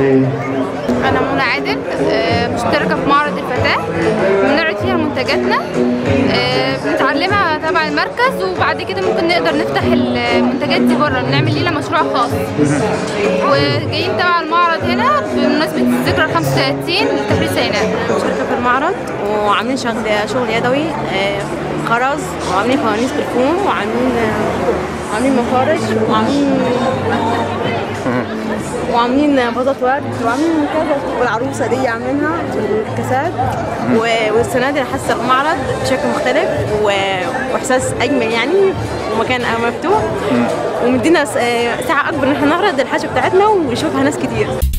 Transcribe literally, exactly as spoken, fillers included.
أنا منى عادل، مشتركة في معرض الفتاة، بنعرض فيها منتجاتنا، بنتعلمها تبع المركز، وبعد كده ممكن نقدر نفتح المنتجات دي بره، نعمل لينا مشروع خاص. وجايين تبع المعرض هنا بمناسبة الذكرى الخمسة وثلاثين لتحرير سيناء. مشتركة في المعرض وعاملين شغل شغل يدوي، خرز، وعاملين فوانيس بالفوم، وعاملين عاملين مفارش، وعاملين وعاملين فازات ورد، وعاملين كذا، والعروسه دي عاملينها الكاسات. والسنه دي حاسه المعرض بشكل مختلف واحساس اجمل يعني، ومكان مفتوح، ومدينا ساعه اكبر ان احنا نعرض الحاجه بتاعتنا ونشوفها ناس كتير.